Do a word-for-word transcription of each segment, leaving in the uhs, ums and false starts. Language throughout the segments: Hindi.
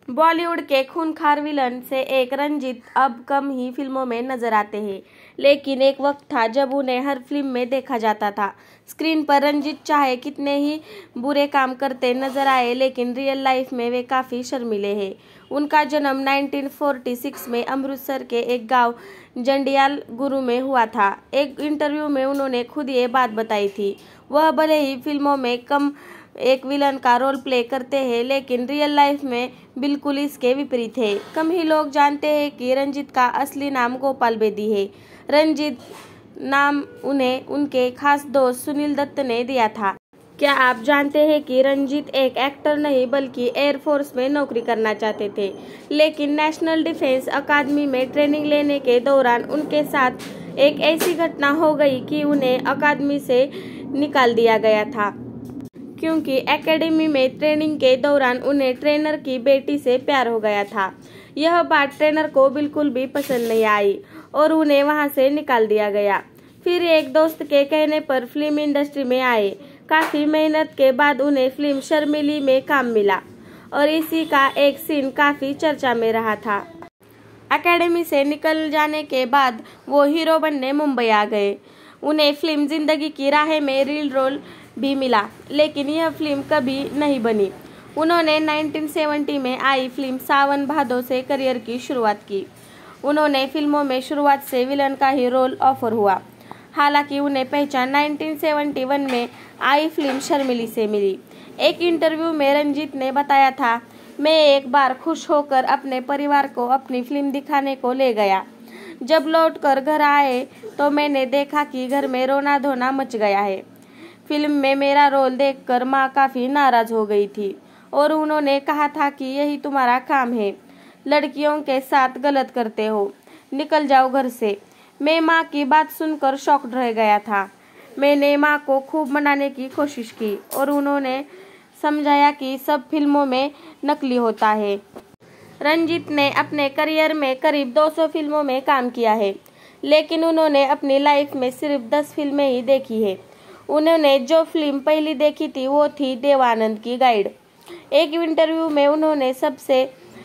बॉलीवुड के खूंखार विलन से एक रंजीत अब कम ही फिल्मों में नजर आते हैं, लेकिन एक वक्त था जब उन्हें हर फिल्म में देखा जाता था। स्क्रीन पर रंजीत चाहे कितने ही बुरे काम करते नजर आए, लेकिन रियल लाइफ में वे काफी शर्मीले हैं। उनका जन्म उन्नीस सौ छियालीस में अमृतसर के एक गांव जंडियाल गुरु में हुआ था। एक इंटरव्यू में उन्होंने खुद ये बात बताई थी। वह भले ही फिल्मों में कम एक विलन का रोल प्ले करते हैं, लेकिन रियल लाइफ में बिल्कुल इसके विपरीत है। कम ही लोग जानते हैं कि रंजीत का असली नाम गोपाल बेदी है। रंजीत नाम उन्हें उनके खास दोस्त सुनील दत्त ने दिया था। क्या आप जानते हैं कि रंजीत एक एक्टर नहीं बल्कि एयरफोर्स में नौकरी करना चाहते थे, लेकिन नेशनल डिफेंस अकादमी में ट्रेनिंग लेने के दौरान उनके साथ एक ऐसी घटना हो गई कि उन्हें अकादमी से निकाल दिया गया था, क्योंकि एकेडमी में ट्रेनिंग के दौरान उन्हें ट्रेनर की बेटी से प्यार हो गया था। यह बात ट्रेनर को बिल्कुल भी पसंद नहीं आई और उन्हें वहां से निकाल दिया गया। फिर एक दोस्त के कहने पर फिल्म इंडस्ट्री में आए। काफी मेहनत के बाद उन्हें फिल्म शर्मिली में काम मिला और इसी का एक सीन काफी चर्चा में रहा था। एकेडमी से निकल जाने के बाद वो हीरो बनने मुंबई आ गए। उन्हें फिल्म जिंदगी की राह में रील रोल भी मिला, लेकिन यह फिल्म कभी नहीं बनी। उन्होंने उन्नीस सौ सत्तर में आई फिल्म सावन भादो से करियर की शुरुआत की। उन्होंने फिल्मों में शुरुआत से विलन का ही रोल ऑफर हुआ। हालांकि उन्हें पहचान उन्नीस सौ इकहत्तर में आई फिल्म शर्मिली से मिली। एक इंटरव्यू में रंजीत ने बताया था, मैं एक बार खुश होकर अपने परिवार को अपनी फिल्म दिखाने को ले गया। जब लौटकर घर आए तो मैंने देखा कि घर में रोना धोना मच गया है। फिल्म में मेरा रोल देखकर माँ काफी नाराज हो गई थी और उन्होंने कहा था कि यही तुम्हारा काम है, लड़कियों के साथ गलत करते हो, निकल जाओ घर से। मैं माँ की बात सुनकर शॉक्ड रह गया था। मैंने माँ को खूब मनाने की कोशिश की और उन्होंने समझाया कि सब फिल्मों में नकली होता है। रंजीत ने अपने करियर में करीब दो सौ फिल्मों में काम किया है, लेकिन उन्होंने अपनी लाइफ में सिर्फ दस फिल्में ही देखी है। उन्होंने जो फिल्म पहली देखी थी वो थी देवानंद की गाइड। एक इंटरव्यू में उन्होंने सबसे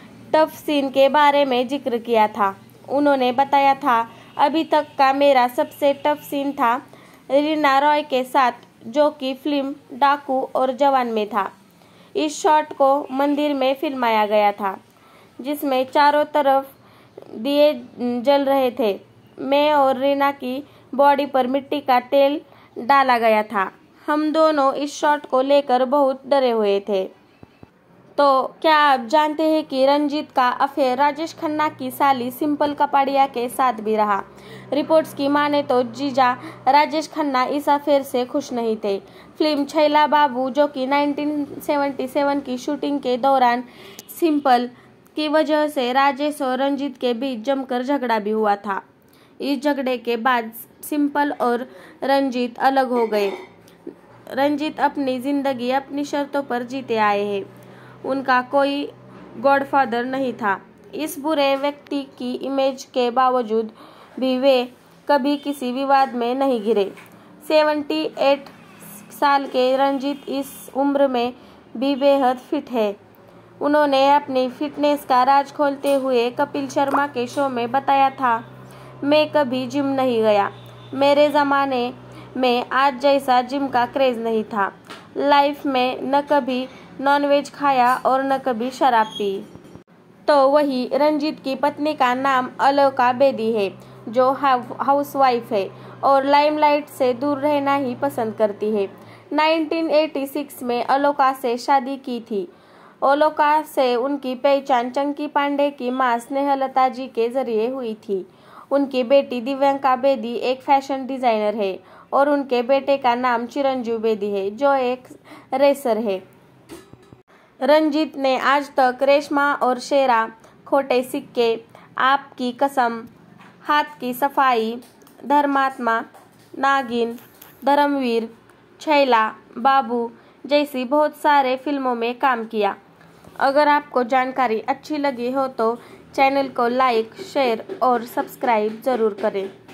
टफ सीन के बारे में जिक्र किया था। उन्होंने बताया था, अभी तक का मेरा सबसे टफ सीन था रीना रॉय के साथ, जो कि फिल्म डाकू और जवान में था। इस शॉट को मंदिर में फिल्माया गया था, जिसमें चारों तरफ दिए जल रहे थे। मैं और रीना की बॉडी पर मिट्टी का तेल डाला गया था। हम दोनों इस शॉट को लेकर बहुत डरे हुए थे। तो क्या आप जानते हैं कि रंजीत का अफेयर राजेश खन्ना की साली सिंपल कपाड़िया के साथ भी रहा। रिपोर्ट्स की माने तो जीजा राजेश खन्ना इस अफेयर से खुश नहीं थे। फिल्म छैला बाबू, जो कि उन्नीस सौ सतहत्तर की शूटिंग के दौरान सिंपल की वजह से राजेश और रंजीत के बीच जमकर झगड़ा भी हुआ था। इस झगड़े के बाद सिंपल और रंजीत अलग हो गए। रंजीत अपनी जिंदगी अपनी शर्तों पर जीते आए हैं। उनका कोई गॉडफादर नहीं था। इस बुरे व्यक्ति की इमेज के बावजूद भी वे कभी किसी विवाद में नहीं घिरे। अठहत्तर साल के रंजीत इस उम्र में भी बेहद फिट है। उन्होंने अपनी फिटनेस का राज खोलते हुए कपिल शर्मा के शो में बताया था, मैं कभी जिम नहीं गया। मेरे ज़माने में आज जैसा जिम का क्रेज़ नहीं था। लाइफ में न कभी नॉनवेज खाया और न कभी शराब पी। तो वही रंजीत की पत्नी का नाम अलका बेदी है, जो हाउसवाइफ है और लाइमलाइट से दूर रहना ही पसंद करती है। उन्नीस सौ छियासी में अलका से शादी की थी। अलका से उनकी पहचान चंकी पांडे की मां स्नेहलता जी के जरिए हुई थी। उनकी बेटी दिव्यांका बेदी एक फैशन डिजाइनर है और उनके बेटे का नाम चिरंजीव बेदी है, जो एक रेसर है। रंजीत ने आज तक रेशमा और शेरा, खोटे सिक्के, आपकी कसम, हाथ की सफाई, धर्मात्मा, नागिन, धर्मवीर, छैला बाबू जैसी बहुत सारे फिल्मों में काम किया। अगर आपको जानकारी अच्छी लगी हो तो चैनल को लाइक, शेयर और सब्सक्राइब जरूर करें।